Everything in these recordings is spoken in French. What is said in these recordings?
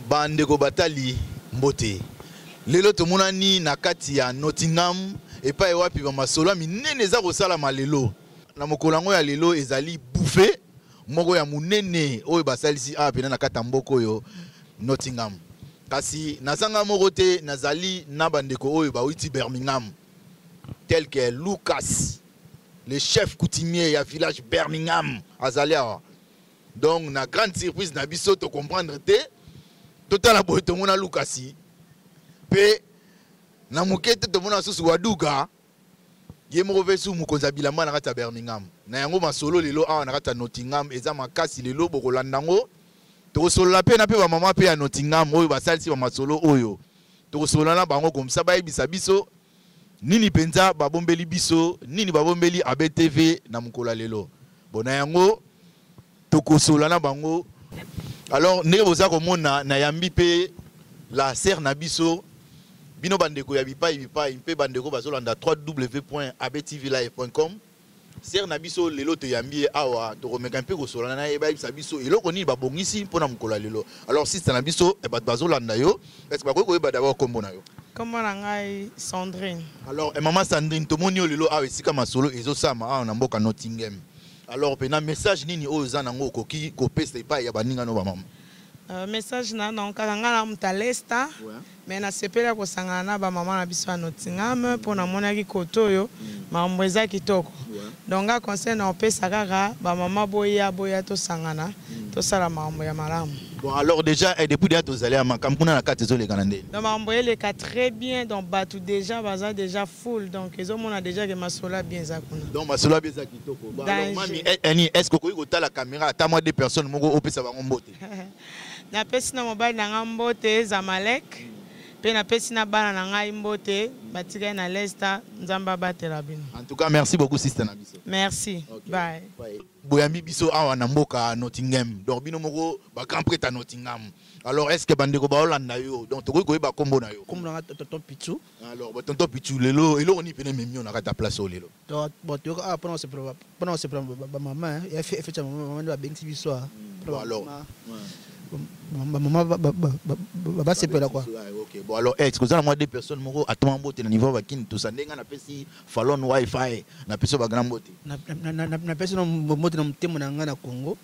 Bandeko Batali Mbote. Lelo tomonani na kati ya Nottingham et pas ewapi ba masolo minene za kosala malelo. Na mokolango ya lelo ezali bouffé moko ya munene oyo basalisi pena na kata mboko yo Nottingham. Kasi nazanga moko te nazali na bandeko oyo bawiti Birmingham tel que Lucas, le chef coutumier ya village Birmingham azali awa. Donc na grande surprise na biso to comprendre te total la boto mona Lucasi pe na mukete to mona susu waduga ye mo vesu mukonza bilamba na kata Birmingham na yango masolo lelo awa na kata Nottingham eza makasi lelo bokolanda ngo to solola pe na pe ba mama pe ya Nottingham oyo basalisi ba masolo oyo to solola na bango comme ça ba yebisa biso nini penza babombeli biso nini babombeli ABTV na mukola lelo bona yango to kosola na bango. Alors ndenge boza komona na yambi pe la serre na biso bino bandeko ya bipai mpe bandeko bazolanda www.abtvlive.com serre na biso lelo to yambi awa to komeka mpe kosola na yeba bisa biso eloko nini babongisi mpona mukola lelo. Alors sister na biso e bazolanda yo est-ce que bakoki koyeba d'abord kombo na yo? Comment ngai Sandrine. Alors maman Sandrine tomoni yo lelo awa esika masolo ezosama awa na mboka Nottingham. Alors pena message nini oyo za nango koki kopesa epai ya baninga no ba mama? Message na kaka ngala mutalesta mais na sepela ko sangana na ba mama na biso ya Nottingham pona monaki koto yo mambo eza kitoko. Donc a conseil na opesa kaka ba mama boya to sangana to sala mambo ya malamu. Bon alors déjà depuis déjà tozali à makampuna na kati zo le kanande. Donc mambo ele ka très bien donc batu déjà baza déjà full donc ils ont mona déjà que masola bien za kuna. Donc masola bien za kitoko. Bon alors mami est-ce que ko ta la caméra ta moi deux personnes moko opesa bango mbote. Na pesi na mobile na ngambote Zamalek pe na pesi na bana na ngai mbote batika na Leicester nzamba batela bino. En tout cas merci beaucoup sister na biso. Merci. Okay. Bye. Boyambi biso awa na mboka Nottingham. Donc bino moko ba grand prêtre à Nottingham. Alors est-ce que bandeko ba Holanda yo donc to ko ba kombo na yo? Kombo na tonton Pichu. Alors ba tonton Pichu lelo elo oni pene memio na kata place o lelo. Donc boto pendant ce ba maman et fait maman ba bengti biso. Alors maman va s'appeler quoi. OK. Bon alors excusez moi deux personnes moko atoma mbote na niveau bakini to sandenga na pesi falon wifi na peso ba grand mbote. Na peso mbote na mtemo na ngana Congo.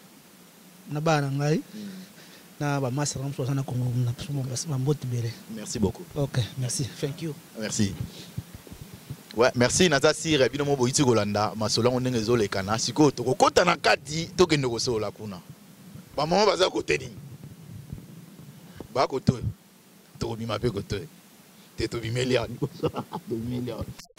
Na bana ngai. Na ba master ramso sana Congo na peso mbote bele. Merci beaucoup. OK, merci. Thank you. Merci. Ouais, merci Nata Sire bino mo boiti kolanda masola ndenge zo lekana siko to kokota na kati to kende kosola kuna. Ba mama baza kote ni. Ba koto. To bima pe koto. Te to bimelia. To bimelia.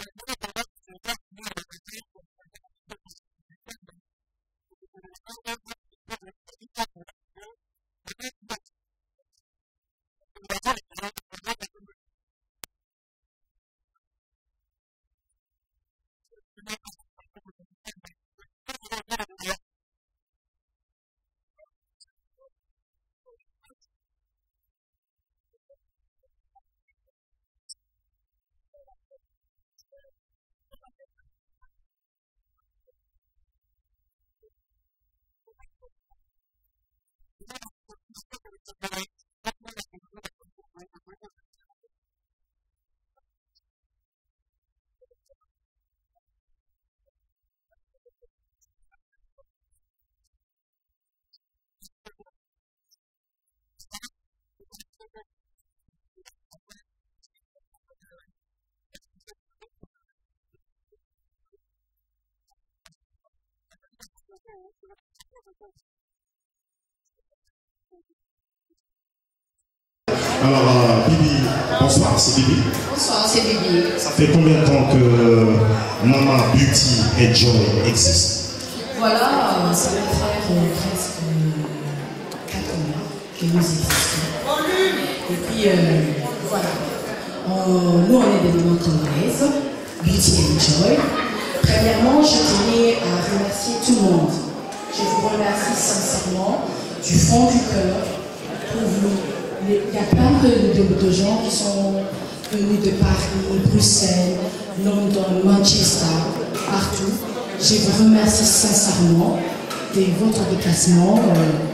Alors, Bibi, bonsoir, c'est Bibi. Bonsoir, c'est Bibi. Ça fait combien de temps que Mama Beauty and Joy existe? Voilà, ça va faire presque 4 mois que nous existons. Et puis, voilà. Nous, on est des mamans congolaises, Beauty and Joy. Premièrement, je tenais à remercier tout le monde. Je vous remercie sincèrement, du fond du cœur, pour vous. Il y a plein de gens qui sont venus de Paris, Bruxelles, London, Manchester, partout. Je vous remercie sincèrement de votre déplacement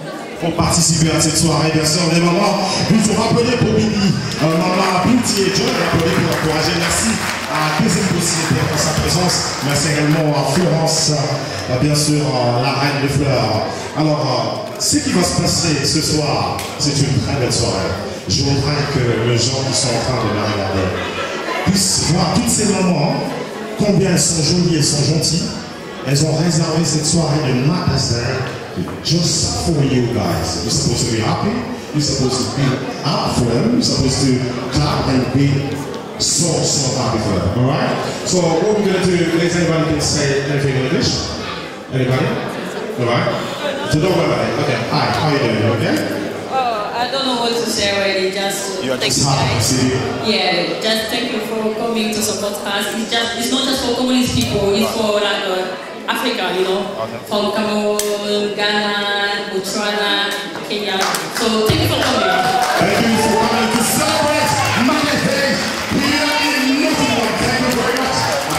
pour participer à cette soirée. Bien sûr, les mamans, nous vous rappelez pour Bibi, maman Beauty et Joy, rappelez pour encourager. Merci à Deuxième Possibilité pour sa présence. Merci également à Florence, bien sûr, la reine des fleurs. Alors, ce qui va se passer ce soir, c'est une très belle soirée. Je voudrais que les gens qui sont en train de la regarder puissent voir toutes ces mamans, combien elles sont jolies, elles sont gentilles. Elles ont réservé cette soirée de Mother's Day just for you guys. You're supposed to be happy. You're supposed to be up for them. You're supposed to clap and be so happy for them. All right? So what we're going to do, is anybody can say anything in English? Anybody? All right? So don't worry about it. Okay. Hi, how are you doing? Okay? I don't know what to say already, just thank you guys. Yeah, just thank you for coming to support us. It's not just for communist people, it's for like Africa, you know, from Cameroon, Ghana, Botswana, Kenya. So thank you for coming. Thank you for coming to celebrate Mother's Day here in Nottingham. Thank you very much.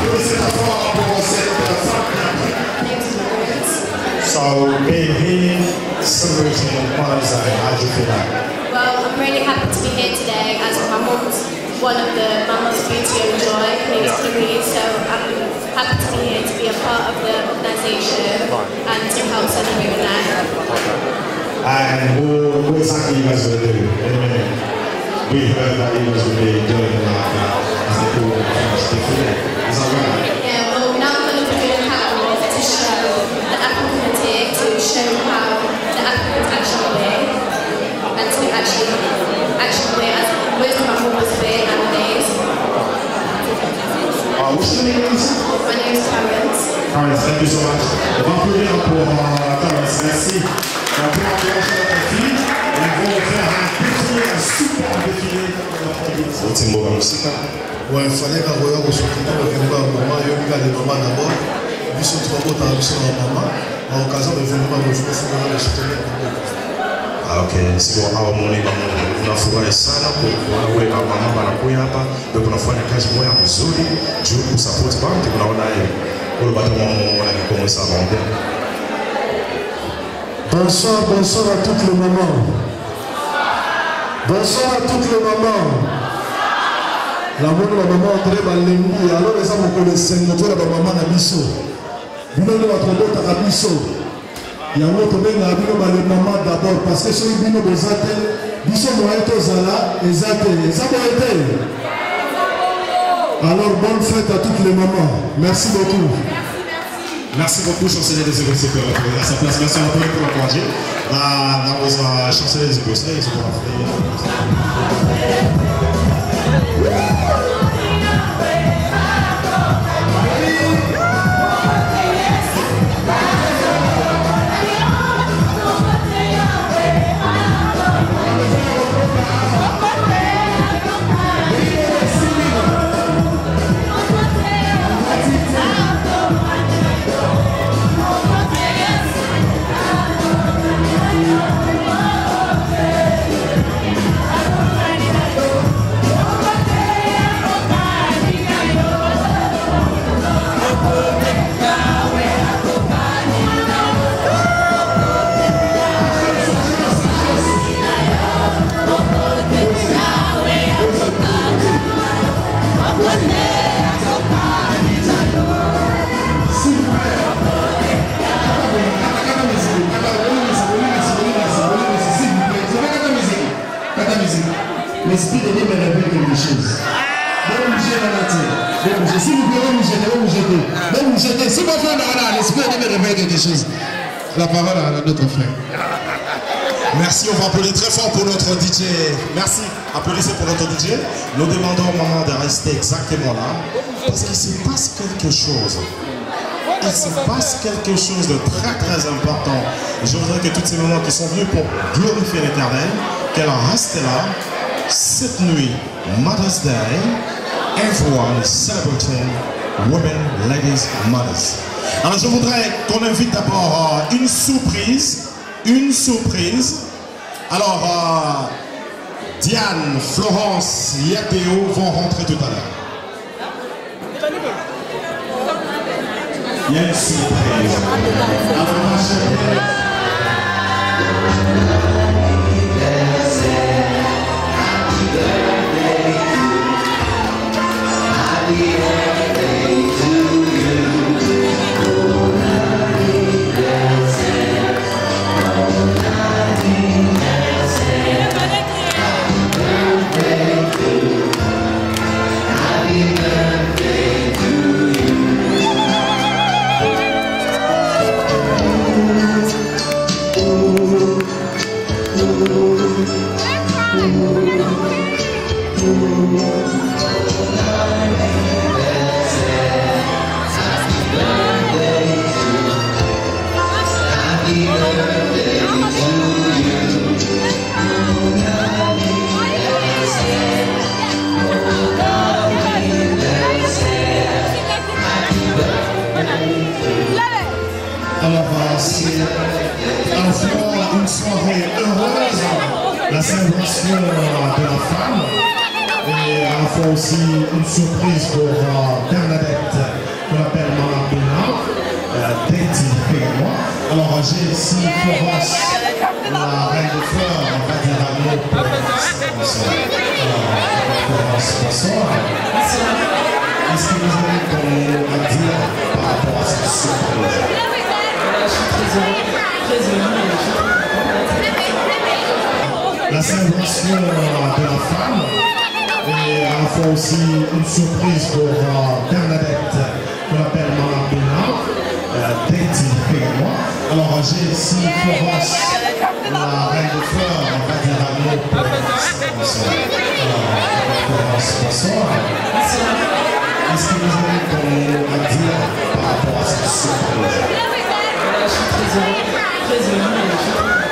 So being here, celebrating Mother's Day, how do you feel like? Well, I'm really happy to be here today as my mum's one of the Mama's Beauty and Joy. Her name's Clarice, so I'm happy to be here to be a part of the organisation and to help celebrate the night. And what exactly you guys going to do in a minute? We heard that you guys will be doing as they call it, is that right? Yeah, well now we're going to be doing a catwalk to show the African critique, to show how the Africans actually live and to actually wear as most of our mothers wear nowadays. What's your name, please? My name is Clarence. Clarence, thank you so much. On va applaudir pour Clarence, merci. On peut encourager notre fille et on va faire un super défilé comme on a fait. Ouais, il fallait qu'on voie au soutien de maman, il y a eu des mamans d'abord, puis sur trois mots, t'as vu maman, à l'occasion de l'événement de jouer sur le soutenir. Ah, ok, c'est bon, au moment où tunafurahi sana kuona mama wanakuja hapa, ndio tunafanya kazi moja nzuri juu kusupport bantu, tunaona hiyo ule bado mwana kikomo sana ndio. Bonsoir, bonsoir à toutes les mamans. Bonsoir à toutes les mamans. La mode la maman entre balembi, alors les hommes connaissent notre la maman na biso. Bino le votre bota na biso. Ya moto benga bino ba le maman d'abord parce que ceux bino bozate, biso moyen to zala ezate, ezate. Alors bonne fête à toutes les mamans. Merci beaucoup. Merci beaucoup, chancelier des Écossais, pour à sa place. Merci à toi pour l'encourager. That was chancelier des Écossais. L'esprit de Dieu me révèle quelque chose. Si vous pouvez vous jeter, si votre frère l'esprit de Dieu me révèle quelque chose. La parole à notre frère. Merci, on va applaudir très fort pour notre DJ. Merci, applaudissez pour notre DJ. Nous demandons au moment de rester exactement là, parce qu'il se passe quelque chose. Il se passe quelque chose de très très important. Je voudrais que toutes ces mamans qui sont venues pour glorifier l'Éternel, qu'elles restent là. Cette nuit, Mother's Day, everyone is celebrating women, ladies, mothers. Alors je voudrais qu'on invite d'abord une surprise. Alors, Diane, Florence, Yateo vont rentrer tout à l'heure. Il y a une surprise. célébration de la femme et à la fois aussi une surprise pour Bernadette qu'on appelle Mama Bella, Dainty également. Alors j'ai ici Florence, la reine de fleurs, on va dire un mot pour Florence. Bonsoir. Est-ce que vous avez ton mot à dire par rapport à cette surprise? Je suis très heureuse. La célébration de la femme et à la fois aussi une surprise pour Bernadette qu'on appelle Mama Bella, Dainty également. Alors j'ai ici Florence, la reine de fleurs, on va dire un mot pour Florence. Bonsoir. Est-ce que vous avez ton mot à dire par rapport à cette surprise? Je suis très heureuse.